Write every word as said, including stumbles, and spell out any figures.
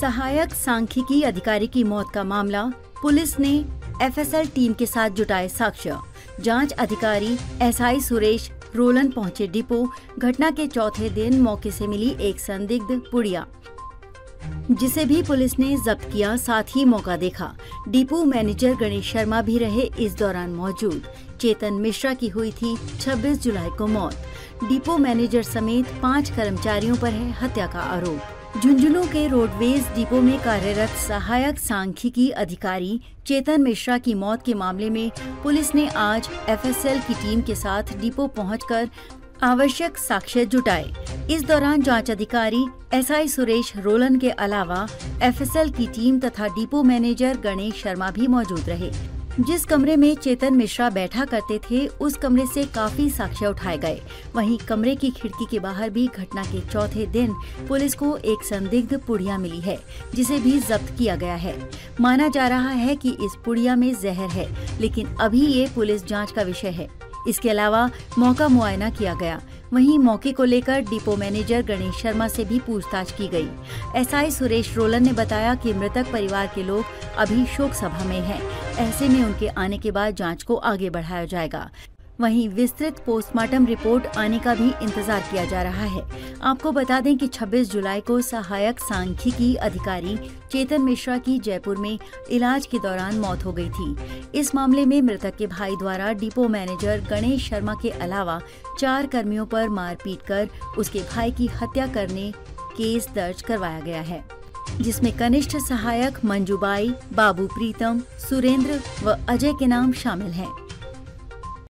सहायक सांख्यिकी अधिकारी की मौत का मामला, पुलिस ने एफएसएल टीम के साथ जुटाए साक्ष्य। जांच अधिकारी एसआई सुरेश रोलन पहुंचे डिपो। घटना के चौथे दिन मौके से मिली एक संदिग्ध पुड़िया, जिसे भी पुलिस ने जब्त किया, साथ ही मौका देखा। डिपो मैनेजर गणेश शर्मा भी रहे इस दौरान मौजूद। चेतन मिश्रा की हुई थी छब्बीस जुलाई को मौत। डिपो मैनेजर समेत पाँच कर्मचारियों पर है हत्या का आरोप। झुंझुनू के रोडवेज डिपो में कार्यरत सहायक सांख्यिकी अधिकारी चेतन मिश्रा की मौत के मामले में पुलिस ने आज एफएसएल की टीम के साथ डिपो पहुंचकर आवश्यक साक्ष्य जुटाए। इस दौरान जांच अधिकारी एसआई सुरेश रोलन के अलावा एफएसएल की टीम तथा डिपो मैनेजर गणेश शर्मा भी मौजूद रहे। जिस कमरे में चेतन मिश्रा बैठा करते थे, उस कमरे से काफी साक्ष्य उठाए गए। वहीं कमरे की खिड़की के बाहर भी घटना के चौथे दिन पुलिस को एक संदिग्ध पुड़िया मिली है, जिसे भी जब्त किया गया है। माना जा रहा है कि इस पुड़िया में जहर है, लेकिन अभी ये पुलिस जांच का विषय है। इसके अलावा मौका मुआयना किया गया। वहीं मौके को लेकर डिपो मैनेजर गणेश शर्मा से भी पूछताछ की गई। एसआई सुरेश रोलन ने बताया कि मृतक परिवार के लोग अभी शोक सभा में हैं। ऐसे में उनके आने के बाद जांच को आगे बढ़ाया जाएगा। वहीं विस्तृत पोस्टमार्टम रिपोर्ट आने का भी इंतजार किया जा रहा है। आपको बता दें कि छब्बीस जुलाई को सहायक सांख्यिकी अधिकारी चेतन मिश्रा की जयपुर में इलाज के दौरान मौत हो गई थी। इस मामले में मृतक के भाई द्वारा डिपो मैनेजर गणेश शर्मा के अलावा चार कर्मियों पर मारपीट कर उसके भाई की हत्या करने केस दर्ज करवाया गया है, जिसमें कनिष्ठ सहायक मंजूबाई, बाबू प्रीतम, सुरेंद्र व अजय के नाम शामिल हैं।